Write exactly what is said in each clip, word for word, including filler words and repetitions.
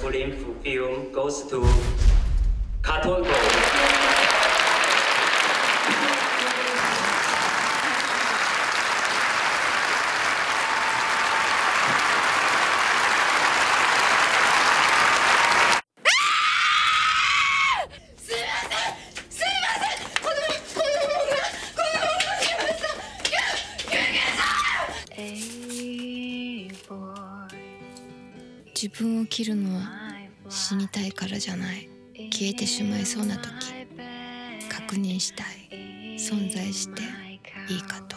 film film goes to Cartoon Go. 自分を切るのは死にたいからじゃない。消えてしまいそうな時、確認したい。存在していいかと。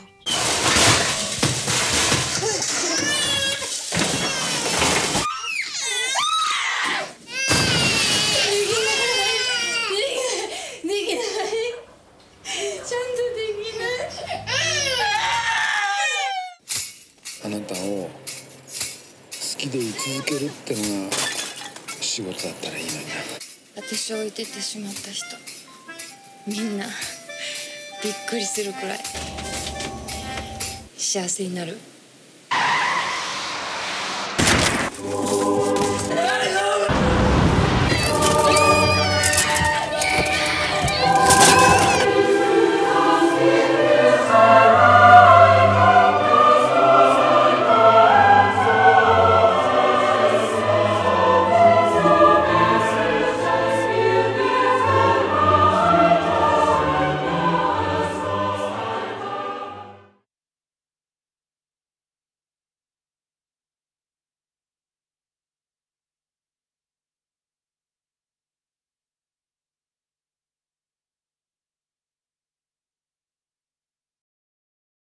あなたを好きでい続けるってのが仕事だったらいいのにな。 私を置いてってしまった人、みんなびっくりするくらい幸せになる。